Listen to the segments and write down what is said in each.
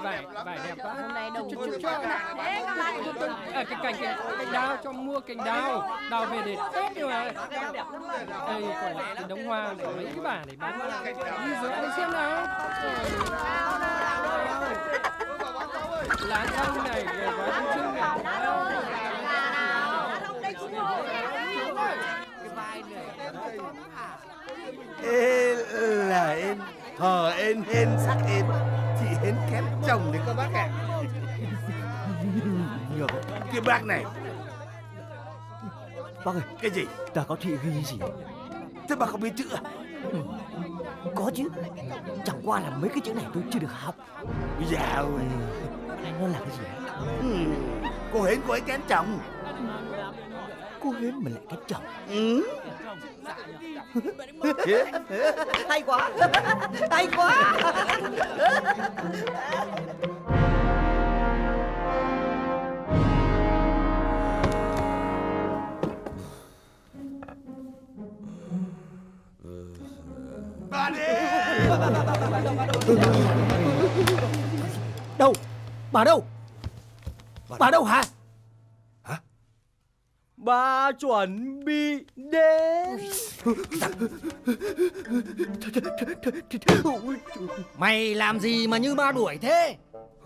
vải đẹp quá. Hôm nay đồng Cho cái cành đào, cho mua cành đào về để Tết rồi mà. Đây còn lại cái đống hoa này, mấy cái vải này bán đi giữa đây xem nào. Lá xanh này, gói bánh trưng này. Ê là em hờ em hên sắc em thì hên kém chồng đấy các bác ạ. Nhờ Cái bác này. bác ơi, Cái gì? ta có thị ghi gì? Thế bà không biết chữ à? Có chứ, chẳng qua là mấy cái chữ này tôi chưa được học. Dạ ơi. Nó là cái gì? Cô hên cô ấy kén chồng. Cô Hến mà lại cái chồng. hay quá. Hay quá. Bà đi. Đâu? Bà đâu? Bà đâu hả? Bà chuẩn bị đến. Mày làm gì mà như ma đuổi thế?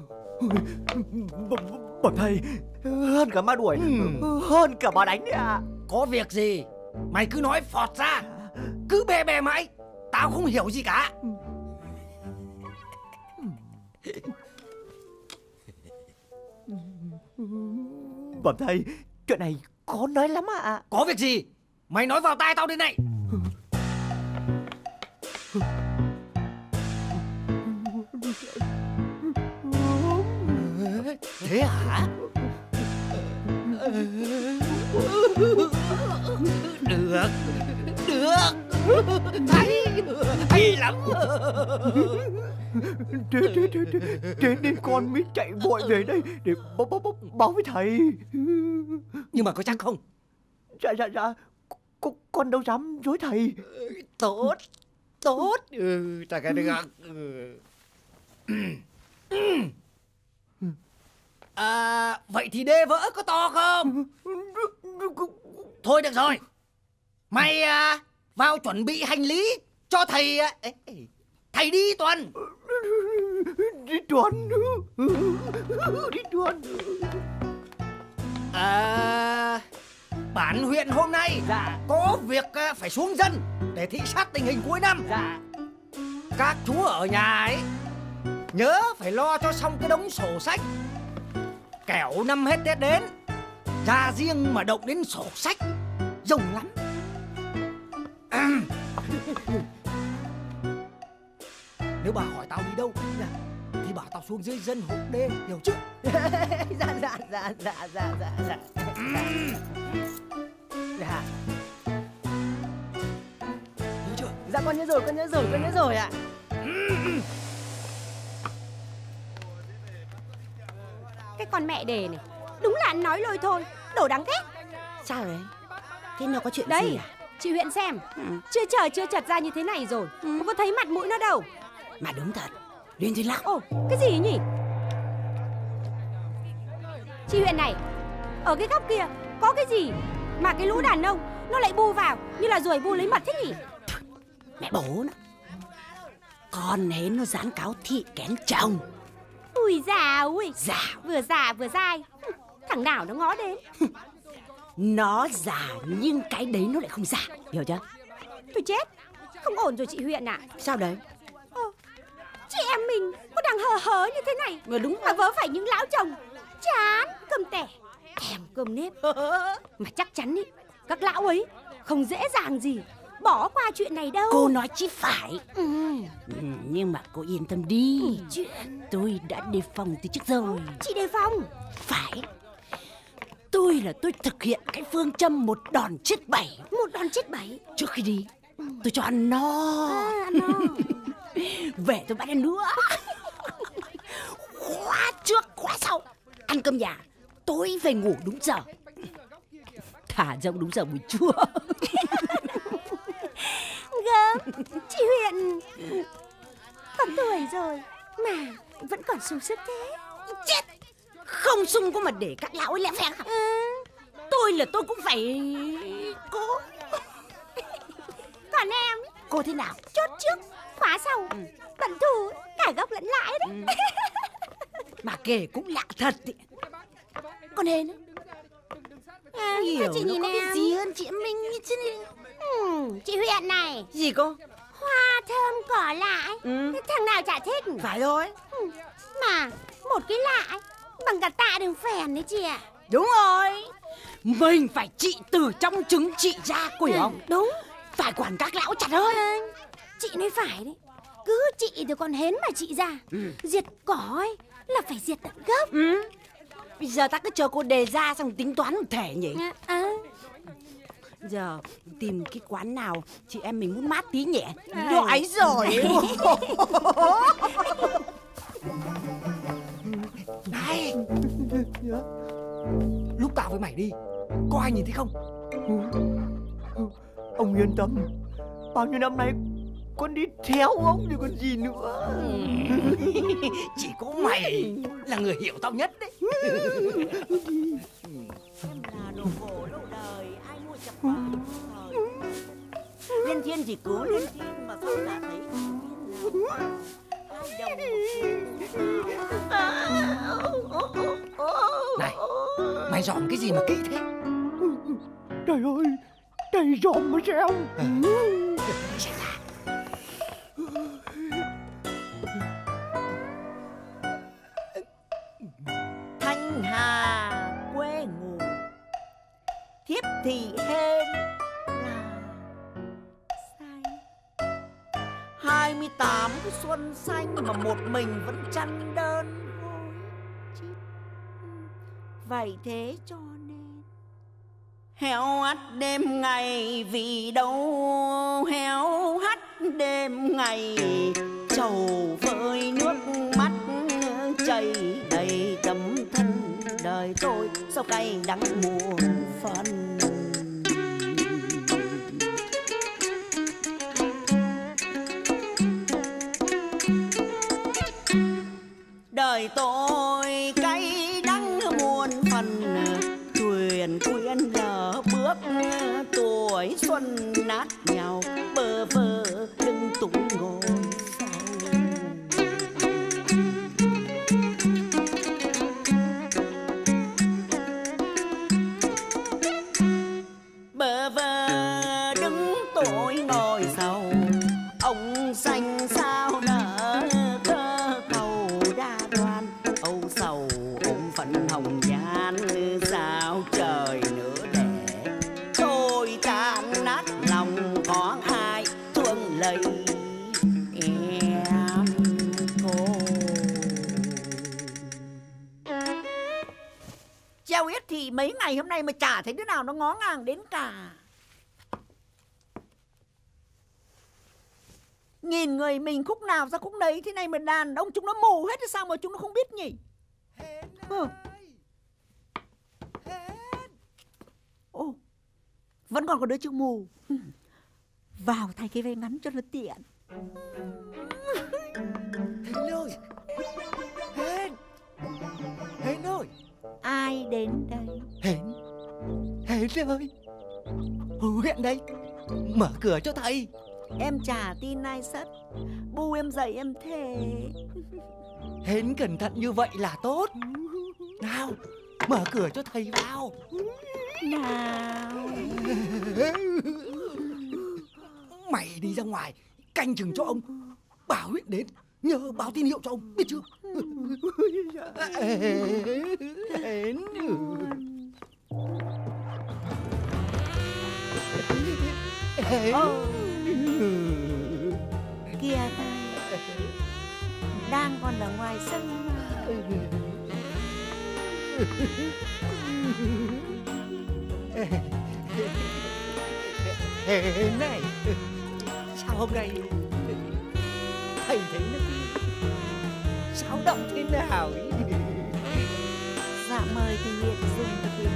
Bẩm thầy, hơn cả ma đuổi, hơn cả bà đánh đấy ạ. Có việc gì mày cứ nói phọt ra, cứ bè bè mãi, tao không hiểu gì cả. Bẩm thầy, chuyện này khó nói lắm ạ. Có việc gì mày nói vào tai tao đây này. Thế hả? Được, được, hay lắm. Thế nên con mới chạy vội về đây để báo với thầy. Nhưng mà có chắc không? Dạ, con đâu dám dối thầy. Tốt, tốt. Ta cái được. Vậy thì đê vỡ có to không? Thôi được rồi, mày vào chuẩn bị hành lý cho thầy. Thầy đi Tuần. Đi Tuần. Đi Tuần. Bản huyện hôm nay có việc phải xuống dân để thị sát tình hình cuối năm. Các chú ở nhà ấy nhớ phải lo cho xong cái đống sổ sách, kẻo năm hết Tết đến ra riêng mà động đến sổ sách rồng lắm. Nếu bà hỏi tao đi đâu thì bảo tao xuống dưới dân hộ đê, hiểu chứ? Dạ. Nhớ chưa? Dạ con nhớ rồi ạ. Cái con mẹ đề này đúng là ăn nói lôi thôi, đồ đáng ghét. Sao đấy? Thế nó có chuyện Đây, gì à? chị huyện xem, chưa chật ra như thế này rồi, không có thấy mặt mũi nó đâu. Mà đúng thật, Liên Thiên Lắc. Ồ, cái gì nhỉ? Chị huyện này, ở cái góc kia có cái gì mà cái lũ đàn ông nó lại bu vào như là ruồi bu lấy mật thế nhỉ? Mẹ bố nó. Con Hến nó dán cáo thị kén chồng. Ui già ui, Dạ. già vừa dai. Thằng nào nó ngó đến. Nó già nhưng cái đấy nó lại không già, hiểu chưa? Tôi chết, không ổn rồi chị huyện ạ. Sao đấy? Chị em mình có đang hờ như thế này Đúng mà vớ phải những lão chồng chán cơm tẻ, thèm cơm nếp. Mà chắc chắn ý, các lão ấy không dễ dàng gì bỏ qua chuyện này đâu. Cô nói chí phải. Nhưng mà cô yên tâm đi, tôi đã đề phòng từ trước rồi. Chị đề phòng? Phải. Tôi thực hiện cái phương châm một đòn chết bảy. Một đòn chết bảy? Trước khi đi tôi cho ăn no. No. Về tôi bắt ăn nữa. Khóa trước khóa sau, ăn cơm nhà, tối về ngủ đúng giờ, thả rông đúng giờ buổi trưa. Gớm, chị huyện còn tuổi rồi mà vẫn còn sung sức thế. Chết! Không sung có mà để các lão ấy lẽ phẹt. Tôi là tôi cũng phải cố. Còn em? Cô thế nào? Chốt trước, khóa sau, tận thu, cả gốc lẫn lãi đấy. Mà kể cũng lạ thật ý. Con Hên Hiểu chị nhìn có em. cái gì hơn chị em mình chứ. Chị Huyền này. Gì cô? Hoa thơm cỏ lạ. Thằng nào chả thích. Phải rồi. Mà một cái lạ bằng cả tạ đường phèn đấy chị ạ. Đúng rồi. Mình phải trị từ trong trứng trị ra, cô hiểu không? Đúng. Phải quản các lão chặt hơn. Chị nói phải đấy. Cứ chị thì còn hến mà chị ra. Diệt cỏ ấy là phải diệt tận gốc. Bây giờ ta cứ chờ cô đề ra xong tính toán một thể nhỉ. Giờ tìm cái quán nào chị em mình muốn mát tí nhỉ. Giỏi rồi. Này, lúc tao với mày đi, có ai nhìn thấy không? Ông yên tâm, bao nhiêu năm nay con đi theo ông thì còn gì nữa. Chỉ có mày là người hiểu tao nhất đấy. Em là đồ cổ lâu đời, ai mua chặt phá. Liên Thiên chỉ cứu Liên Thiên mà sao đã thấy Này, mày dòm cái gì mà kỹ thế? Trời ơi, đây dòm mà xem. Thanh Hà quê ngủ, thiếp thì hên là say. 28 cái xuân xanh mà một mình vẫn chăn đơn hôi chít. Vậy thế cho nên héo hắt đêm ngày, vì đâu héo hắt đêm ngày. Trầu vơi nước mắt chảy đầy tấm thân, đời tôi sao cay đắng muôn phần. Đời tôi cay đắng muôn phần, thuyền quyến lỡ bước, tuổi xuân nát nhau, bơ vơ lưng túng ngồi sau. Bơ vơ đứng tuổi ngồi sau, ông xanh sao nở cơ cầu đa đoan. Âu sầu ôm phận hồng nhan, sao trời nữa để tôi tan nát lòng, có ai thương lấy em cô. Treo yết thì mấy ngày hôm nay mà chả thấy đứa nào nó ngó ngàng đến cả. Nhìn người mình khúc nào ra khúc đấy, thế này mà đàn ông chúng nó mù hết thì sao mà chúng nó không biết nhỉ? Ồ, vẫn còn có đứa chưa mù. Vào thay cái váy ngắn cho nó tiện. Hên ơi, Hên ơi. Ai đến đây? Hên ơi, Huyện đây, mở cửa cho thầy. Em chả tin ai sất. Bu em dậy em thề. Hên cẩn thận như vậy là tốt. Nào, mở cửa cho thầy vào. Nào. Mày đi ra ngoài canh chừng cho ông. Bảo Huyện đến, nhớ báo tín hiệu cho ông, biết chưa? Hên. Kìa thầy, đang còn ở ngoài sân. Hên này, sao hôm nay thầy thấy nó sao động thế nào ấy? Dạ mời thầy Nguyện dùng thực hiện.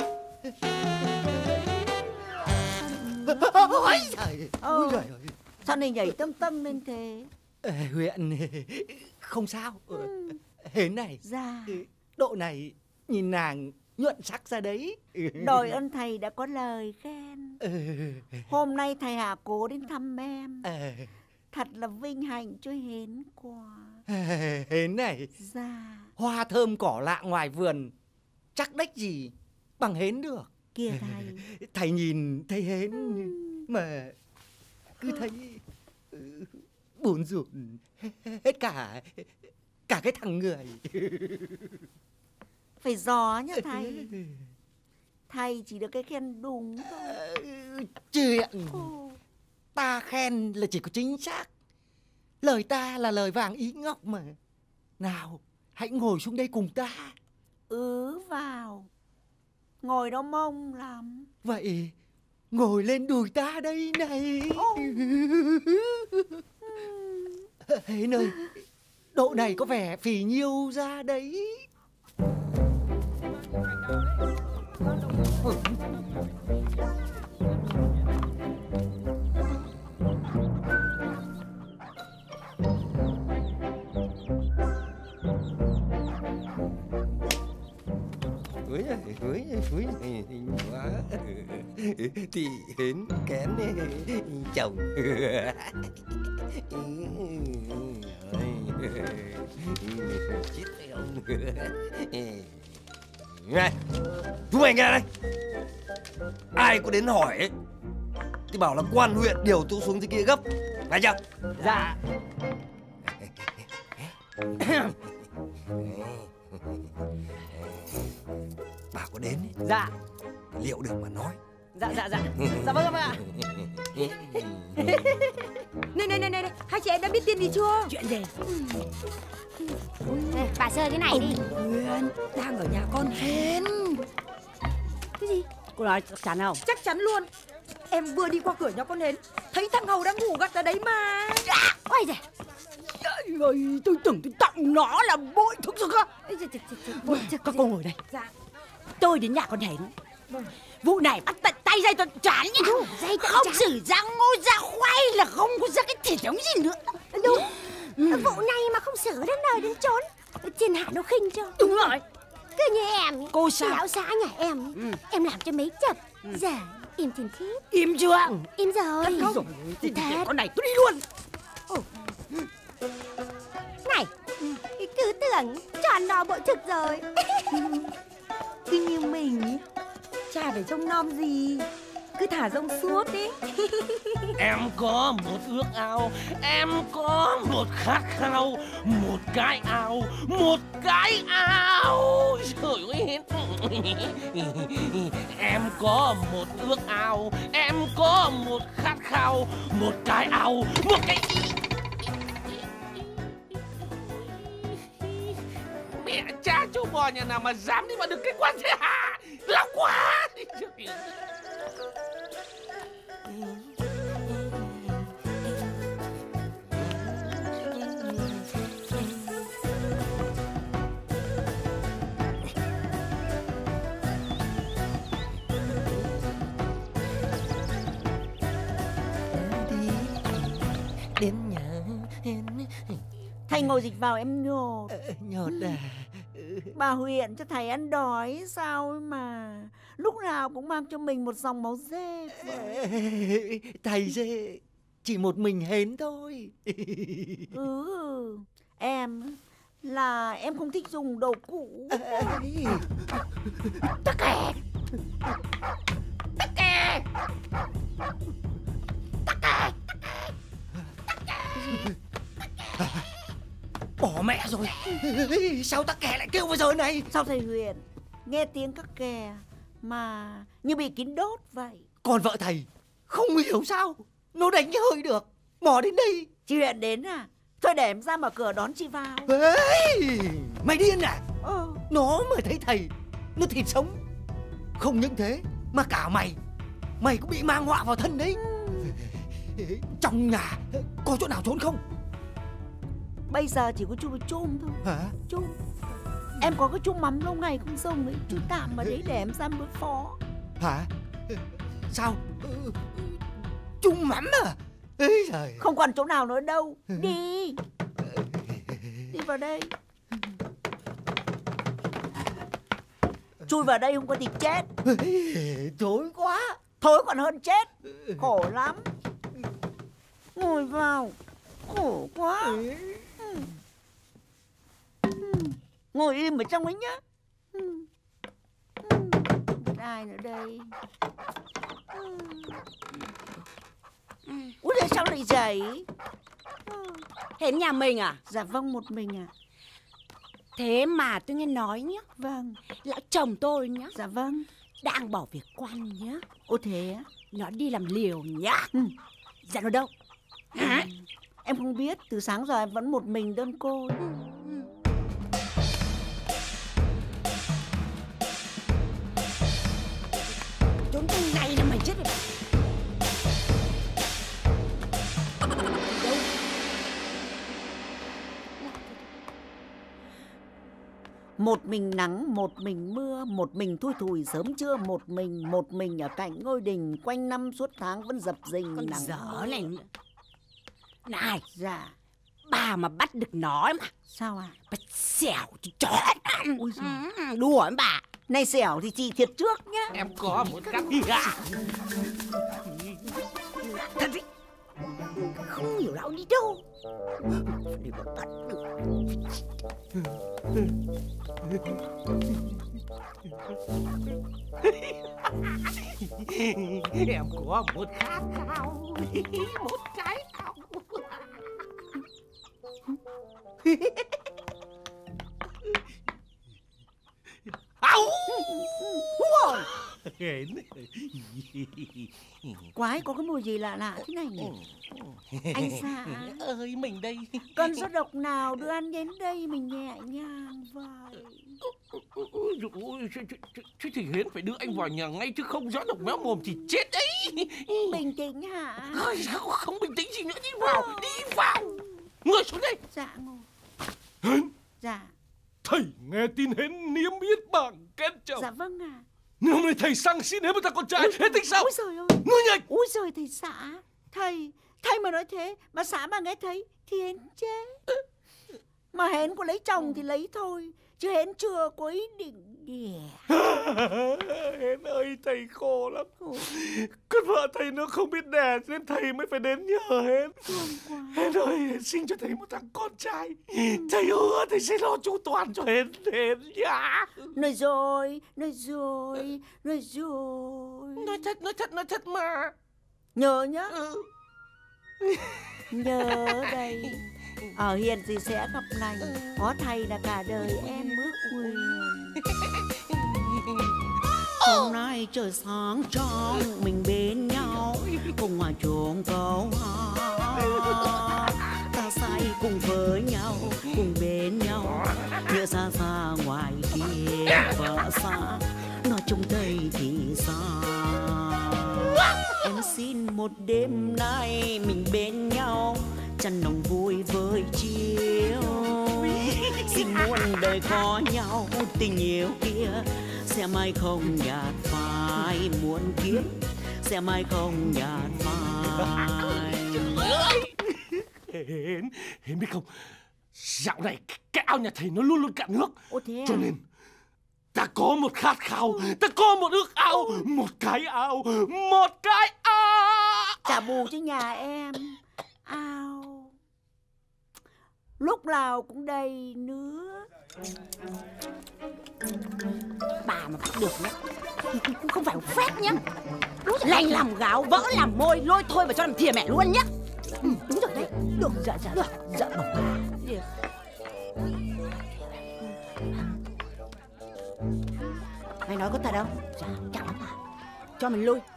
Ôi trời ơi. Sao Sao này nhảy tưng tưng lên thế? Huyện không sao. Hến này. Dạ. Độ này nhìn nàng nhuận sắc ra đấy. Đội ơn thầy đã có lời khen. Hôm nay thầy Hà Cố đến thăm em. Thật là vinh hạnh cho Hến quá. Hến này. Dạ. Hoa thơm cỏ lạ ngoài vườn chắc đếch gì bằng Hến được. Kìa thầy. Thầy nhìn thấy Hến mà cứ thấy buồn rùn hết cả cái thằng người. Phải gió nhá thầy. Thầy chỉ được cái khen đúng thôi. Chuyện ta khen là chỉ có chính xác. Lời ta là lời vàng ý ngọc mà. Nào, hãy ngồi xuống đây cùng ta. Vào. Ngồi đó mông lắm. Vậy ngồi lên đùi ta đây này. Hến ơi, độ này có vẻ phì nhiêu ra đấy. Húi quá. Thì Hến kén chồng. Chết phải ông. Này, chúng mày nghe đây. Ai có đến hỏi ấy, thì bảo là quan huyện điều tôi xuống dưới kia gấp. Phải chưa? Dạ. Bà có đến ấy, Dạ. liệu được mà nói. Dạ. Dạ vâng ạ. Này, hai chị em đã biết tin gì chưa? Chuyện gì? Này, bà sơ cái này đi. Huyền đang ở nhà con Hến. Cái gì? Cô nói chắc chắn không? Chắc chắn luôn. Em vừa đi qua cửa nhà con Hến, thấy thằng Hầu đang ngủ gật ở đấy mà. Ôi giời. Ơi, tôi tưởng tôi tặng nó là bội thực sự cơ. Các cô ngồi đây. Dạ. Tôi đến nhà con Hến. Vụ này bắt tận tay dây toàn chán nhá. Không xử ra ngô ra khoai là không có ra cái thịt giống gì nữa. Đúng. Vụ này mà không xử đến nơi đến chốn, thiên hạ nó khinh cho. Đúng rồi. Cứ như em ý, Cô sao? lão xã nhà em ý, em làm cho mấy chập. Giờ im thiên thiết. Im chưa? Im rồi. Không. Thì Thật. con này tôi đi luôn. Này, cứ tưởng tròn no bội thực rồi. Cứ như mình ý, chả phải trông nom gì, cứ thả rông suốt đi. Em có một ước ao, em có một khát khao, một cái ao, một cái ao. Trời ơi, em có một ước ao, em có một khát khao, một cái ao, một cái... Mẹ cha chú bò nhà nào mà dám đi vào được cái quan thế hả? Lâu quá. Đến nhà Hến. Thầy ngồi dịch vào em nhột. Nhột à? Bà huyện cho thầy ăn đói sao ấy mà. Lúc nào cũng mang cho mình một dòng máu dê. Thầy dê chỉ một mình Hến thôi. Em là em không thích dùng đồ cũ. Tắc kè. Tắc kè. Tắc kè. Bỏ mẹ rồi. Sao tắc kè lại kêu bây giờ này? Sao thầy Huyền nghe tiếng các kè mà như bị kín đốt vậy? Còn vợ thầy không hiểu sao nó đánh hơi được, mò đến đây. Chị Huyền đến à? Thôi để em ra mở cửa đón chị vào. Ê, mày điên à? Nó mà thấy thầy nó thịt sống. Không những thế mà cả mày cũng bị mang họa vào thân đấy. Trong nhà có chỗ nào trốn không? Bây giờ chỉ có chum thôi. Hả? Chum. Em có cái chum mắm lâu ngày không dùng ấy, chú tạm mà đấy để em ra đối phó. Hả? Sao? Chum mắm à? Không còn chỗ nào nữa đâu. Đi. Đi vào đây. Chui vào đây không có thì chết. Thối quá. Thối còn hơn chết. Khổ lắm. Ngồi vào. Khổ quá. Ngồi im ở trong ấy nhá. Biết ai nữa đây? Út ơi, sao lại dậy? Hến nhà mình à? Dạ vâng, một mình à? Thế mà tôi nghe nói nhá, Vâng. lão chồng tôi nhá, Dạ vâng. đang bỏ việc quan nhá. Ô thế á? Nó đi làm liều nhá. Dạ nó đâu? Em không biết, từ sáng giờ em vẫn một mình đơn côi. Trốn trong này là mày chết rồi. Một mình nắng, một mình mưa, một mình thui thủi sớm trưa, một mình ở cạnh ngôi đình, quanh năm suốt tháng vẫn dập dình Con nắng. dở này. Này, Dạ. bà mà bắt được nó mà. Sao à? Bà xẻo cho chó ăn. Ôi giời. Đùa với bà. Này xẻo thì chị thiệt trước nhá. Em có một cắt gà. Thật đấy. Không hiểu lão đi đâu. Để mà bắt được. Em có một khát khao, một cái ao. Au! Quái, có cái mùi gì lạ lạ thế này nhỉ? Anh Xã ơi, mình đây. cơn gió độc nào đưa anh đến đây mình nhẹ nhàng vậy? Ôi, chứ thì Hến phải đưa anh vào nhà ngay chứ không gió độc méo mồm thì chết đấy. Bình tĩnh hả? Ôi, sao không bình tĩnh gì nữa, đi vào, đi vào. Ngồi xuống đây. Dạ ngồi. Hến, Dạ. thầy nghe tin Hến niêm yết bảng kết chồng. Dạ vâng ạ. Nhưng hôm nay thầy sang xin Hến một thằng con trai, Hến tính sao? Úi giời ơi. Ngươi nhanh. Úi giời thầy Xã. Thầy mà nói thế, mà Xã mà nghe thấy thì Hến chết. Mà Hến có lấy chồng thì lấy thôi, chứ Hến chưa có ý định đẻ. Hến ơi, thầy khổ lắm. Con vợ thầy nó không biết đẻ nên thầy mới phải đến nhờ Hến. Hến ơi, Hến sinh cho thầy một thằng con trai. Thầy hứa thầy sẽ lo chu toàn cho Hến nhá. Nói rồi. Nói thật mà. Nhớ nhá. Nhớ đây. Ở hiền gì sẽ gặp lành, có thầy là cả đời em ước nguyện. Hôm nay trời sáng trong mình bên nhau, cùng hòa chuông câu hát. Ta say cùng với nhau, cùng bên nhau, nhớ xa xa ngoài kia vợ xa, nói chung đây thì xa. Em xin một đêm nay mình bên nhau, chăn nồng vui với chiều. Xin muôn đời có nhau, tình yêu kia sẽ mai không nhạt phai, muôn kiếp sẽ mai không nhạt phai. Hến biết không, dạo này cái ao nhà thầy nó luôn luôn cạn nước. Ồ thế à? Cho nên ta có một khát khao, ta có một ước ao, một cái ao, một cái ao. Trả bù cho nhà em ao lúc nào cũng đầy nữa. Bà mà bắt được nhá, cũng không phải phép nhá. Lành làm gáo, vỡ làm môi, lôi thôi và cho làm thìa mẹ luôn nhá. Đúng rồi đấy. Được, dạ bẩm bà. Mày nói có thật không? Dạ, chắc lắm bà. Cho mình lui.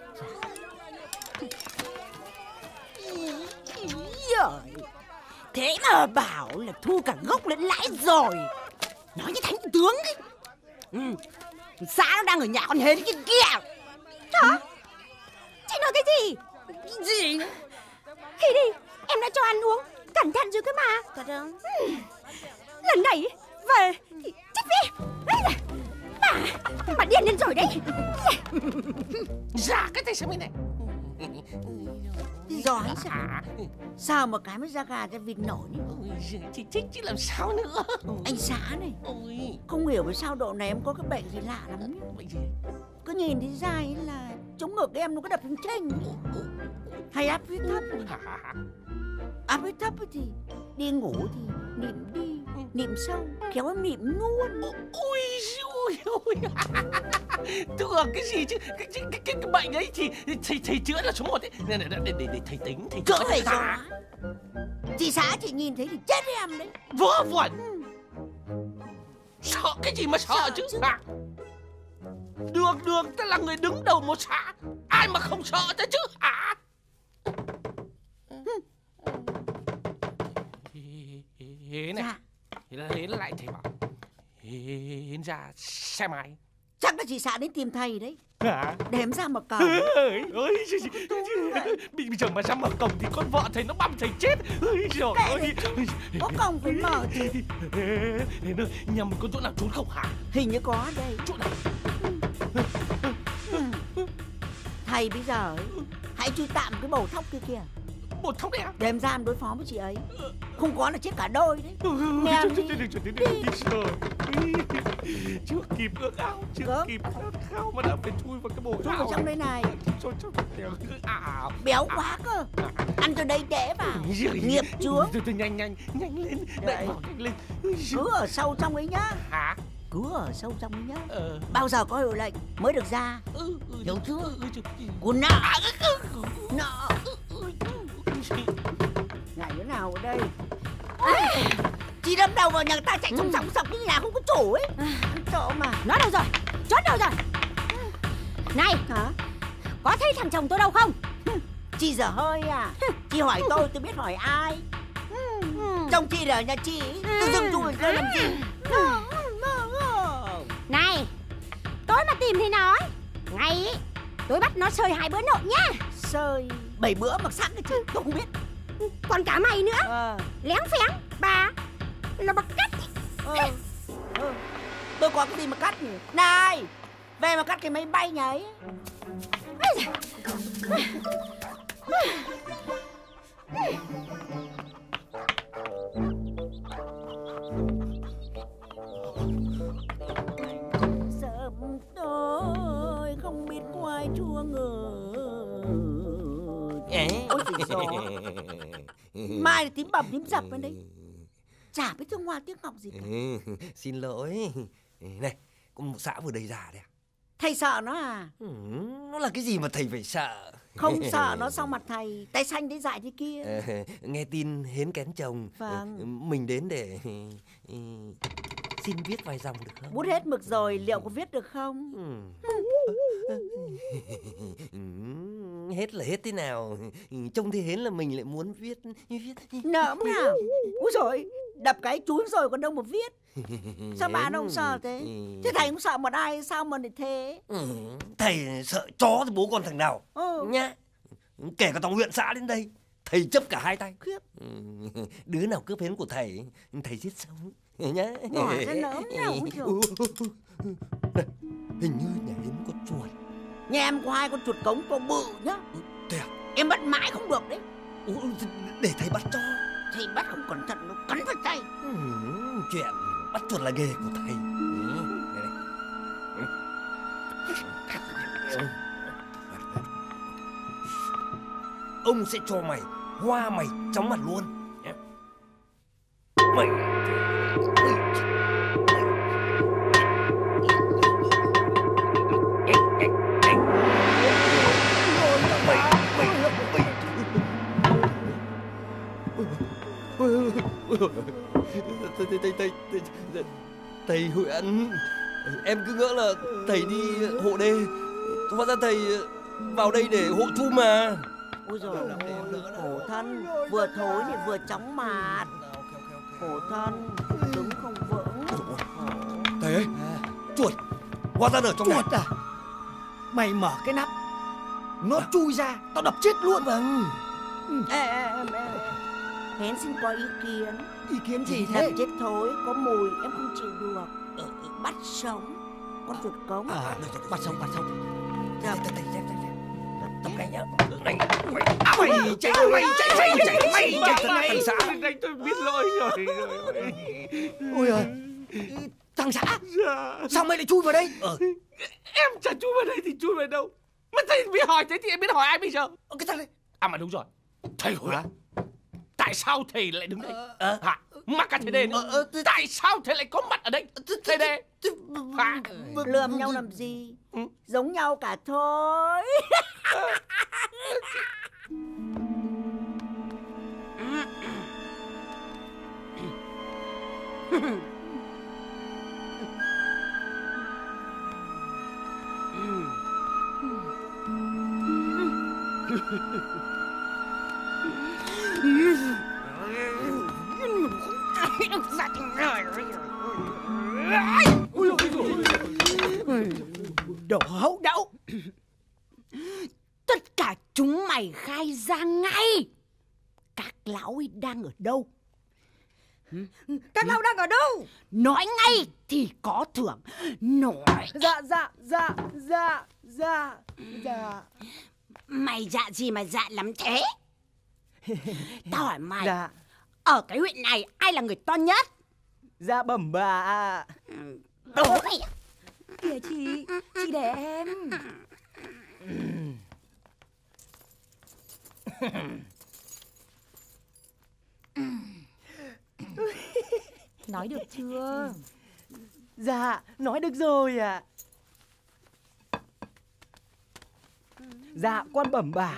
Giời, thế mà bảo là thu cả gốc lẫn lãi rồi. Nói như thánh tướng ấy. Xã nó đang ở nhà con Hến kia kìa. Hả? Chị nói cái gì? Gì? Khi đi, em đã cho ăn uống cẩn thận rồi cơ mà. Thật không? Lần này về thì chết đi. Bà điên lên rồi đấy. Dạ cái tay xem này. Giỏi sao? Sao mà cái mới ra gà ra vịt nổi nhỉ? Chị thích chứ làm sao nữa. Anh xã này, không hiểu vì sao độ này em có cái bệnh gì lạ lắm nhỉ? Cứ nhìn thấy dai là chống ngực em nó có đập chênh chênh. Hay áp huyết thấp. Áp huyết thấp thì đi ngủ thì nịm đi, nịm sâu, khéo em nịm luôn. Ui ôi. Tưởng cái gì chứ, cái bệnh ấy thì thầy chữa là số 1 ấy. Để thầy tính, thầy chữa thầy rồi. Chị xã chị nhìn thấy thì chết em đấy. Vớ vẩn. Sợ cái gì mà sợ chứ hả? Đường ta là người đứng đầu một xã, ai mà không sợ ta chứ hả? Hến này, Hến lại thầy bảo Hến ra xe máy. Chắc là chị xã đến tìm thầy đấy. Hả? Để em ra mở cổng. Bây giờ mà ra mở cổng thì con vợ thầy nó băm thầy chết. Trời ơi. Có cổng phải mở chứ. Hến ơi, nhà mình có chỗ nào trốn không hả? Hình như có đây. Chỗ nào? Thầy bây giờ ấy, hãy chui tạm cái bầu thóc kia kìa. Bầu thóc đấy à? Để em ra em đối phó với chị ấy. Không có là chết cả đôi đấy. Nghe em đi. Chưa kịp ước ao, chưa kịp khát khao mà đã phải chui vào cái bầu thóc. Chui vào trong đây này. À, béo quá cơ. Ăn từ đây đẻ vào. Nghiệp chúa. Nhanh lên. Đẩy vào nhanh lên. Cứ ở sâu trong ấy nhá. Hả? Cứ ở sâu trong ấy nhá. Bao giờ có hiệu lệnh mới được ra. Hiểu chưa? Cô nợ. Nợ. Ngại đứa nào ở đây? Chị đâm đầu vào nhà ta chạy song sọc như nhà không có chủ ấy. Ăn trộm mà. Nó đâu rồi? Chốt đâu rồi? Này, hả? Có thấy thằng chồng tôi đâu không? Chị dở hơi à? Chị hỏi tôi biết hỏi ai? Chồng chị ở nhà chị, tự dưng chui ra làm gì? Này, tôi mà tìm thì nói. Ngày ấy, tôi bắt nó sơi 2 bữa nộm nhá. Sơi 7 bữa mặc sẵn cái chứ, tôi không biết. Còn cả mày nữa. Léng phéng, bà là bà cắt. Tôi có cái gì mà cắt nhỉ? Này, về mà cắt cái máy bay nhà ấy. Sớm tôi không biết quay chua ngờ. Ôi giời ơi. Mai tím bầm tím dập bên đấy. Chả biết thương hoa tiếc ngọc gì cả. Xin lỗi. Này, có một xã vừa đầy già đấy à? Thầy sợ nó à? Nó là cái gì mà thầy phải sợ? Không sợ nó sau mặt thầy. Tay xanh đấy dại thế kia. Nghe tin Hến kén chồng. Vâng. Mình đến để xin viết vài dòng được không? Bút hết mực rồi, liệu có viết được không? Hết là hết thế nào? Trông thấy Hến là mình lại muốn viết. Nỡm nào? Úi dồi, đập cái chúi rồi còn đâu mà viết. Sao bà nó không sợ thế? Thế thầy không sợ một ai sao mà lại thế? Thầy sợ chó thì bố con thằng nào nhá. Kể cả toàn huyện xã đến đây, thầy chấp cả 2 tay. Khiếp. Đứa nào cướp Hến của thầy giết sống nhá. Nhỏ ra nỡm nào. Hình như nhà Hến có chuột. Nhà em có 2 con chuột cống to bự nhá. Thế à? Em bắt mãi không được đấy. Để thầy bắt cho. Thầy bắt không cẩn thận nó cắn vào tay. Chuyện bắt chuột là nghề của thầy. Ông sẽ cho mày hoa mày chóng mặt luôn. Mày thầy huyện, em cứ ngỡ là thầy đi hộ đê, hóa ra thầy vào đây để hộ Chu mà. Ôi giời ơi, khổ thân, vừa thối thì vừa chóng mặt. Khổ thân, đứng không vững. Thầy ơi, chuột, hóa ra ở trong này. Chuột à? Mày mở cái nắp, nó chui ra, tao đập chết luôn. Vâng. Em Hến xin có ý kiến. Ý kiến gì Đập thế? chết thối, có mùi, em không chịu được. Bắt sống con chuột cống. Bắt sống. Tao đánh nhá. Mày chạy thật thằng xã. Đánh tôi biết lỗi rồi. Ôi ơi, thằng xã. Dạ. Sao mày lại chui vào đây? Em chả chui vào đây thì chui vào đâu. Mà thầy bị hỏi thế thì em biết hỏi ai bây giờ? Cái thằng này. À mà đúng rồi. Thầy hỏi tại sao thầy lại đứng đây? Hả? Mà cả thầy Đê nữa. Tại sao thầy lại có mặt ở đây? Thầy Đê. Hả? Lườm nhau làm gì? Giống nhau cả thôi. Đồ hậu đậu. Tất cả chúng mày khai ra ngay. Các lão ấy đang ở đâu? Các lão đang ở đâu? Nói ngay thì có thưởng. Nói. Dạ. Mày dạ gì mà dạ lắm thế? Tao hỏi mày. Dạ. Ở cái huyện này ai là người to nhất? Dạ bẩm bà. Đồ này. Kìa chị để em. Nói được chưa? Dạ, nói được rồi ạ. Dạ, con bẩm bà.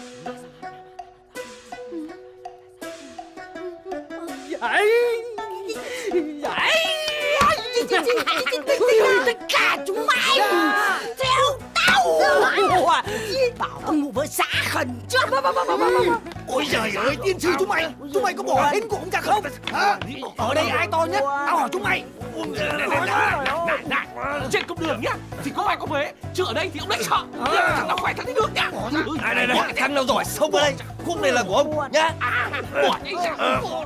Tất cả chúng mày theo tao. Bảo ông ngủ với xã khẩn trước. Ôi giời ơi, tiên sư chúng mày có bỏ hến của ông ra không? Ở đây ai to nhất? Tao hỏi chúng mày. Này, trên công đường nhá thì có ai có Huế, chứ ở đây thì ông đánh sợ. Thằng nào khỏe thằng đi nước nhá. Này, thằng nào giỏi xông vào đây. Khúc này là của ông nhá. Bỏ đi ra.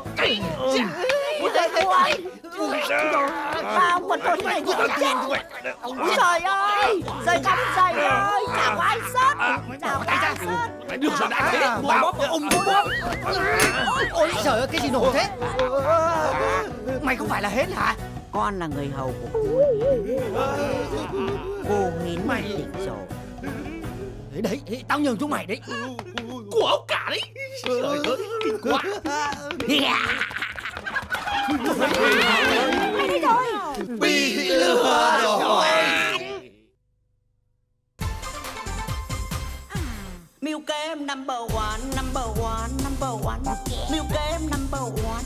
Sao quần tôi thế này như thế chết? Ôi trời ơi, giày cắm giày ơi, chả có ai sớt. Chả có ai sớt. Được rồi đã thế, bỏ bóp ông bóp. Ôi trời ơi, cái gì nổ thế? Mày không phải là hến hả? Con là người hầu của cô Hến mày định rồi. Đấy, tao nhường chúng mày đấy. Của ông cả đấy. Trời ơi, kinh quá. Bị lừa rồi. Milk kem number one. Milk kem number one.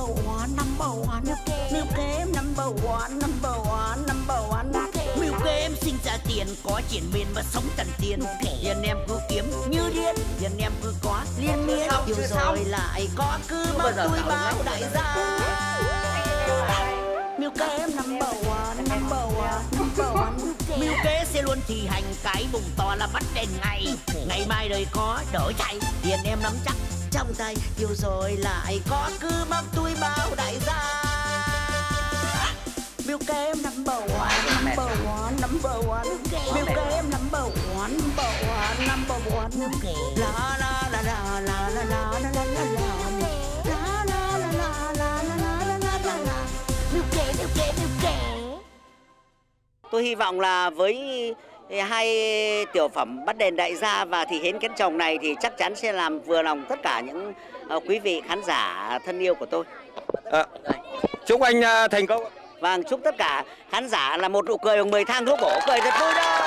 Milk kem number one. Milk kem sinh ra tiền, có triển miên và sống tần tiền. Tiền em cứ kiếm như điên, tiền em cứ có liên miên. Điều rồi lại có cứ mất tôi bao đại gia. Milk kem number one. Milk kem sẽ luôn thi hành cái bụng to là bắt đèn ngày. Ngày mai đời có đổi thay, tiền em nắm chắc trong tay. Điều rồi lại có cứ mắc tôi bao đại gia. Milk kem number one. Milk kem number one. La la la la la la la la la la la. Tôi hy vọng là với hai tiểu phẩm Bắt đèn đại gia và Thì hến kén chồng này thì chắc chắn sẽ làm vừa lòng tất cả những quý vị khán giả thân yêu của tôi. Chúc anh thành công. Vâng, chúc tất cả khán giả là một nụ cười bằng 10 thang thuốc bổ, cười thật vui đó.